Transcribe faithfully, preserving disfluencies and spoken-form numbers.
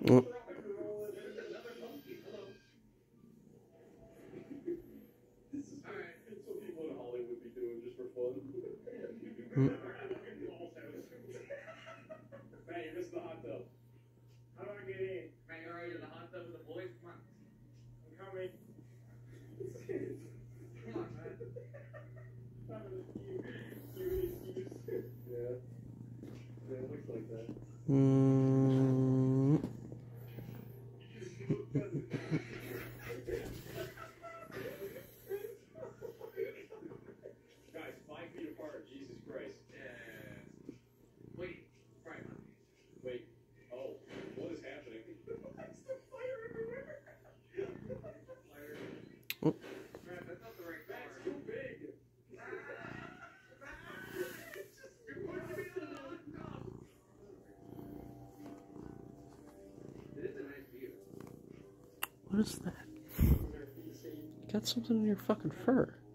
Mm. Mm. Man, you're missing the hot tub. How do I get in? Man, you're already in the hot tub with the boys? Come on. I'm coming. Come on, man. Have an excuse. Give me an excuse. Yeah. Yeah, it looks like that. Mm. Guys, five feet apart. Jesus Christ. Yeah. Wait. Right, man. Wait. Oh, what is happening? There's still fire everywhere. Fire. Oh. Man, that's not the right car. That's too big. You're pushing me to the hot tub. It is a nice view. What is that? Got something in your fucking fur.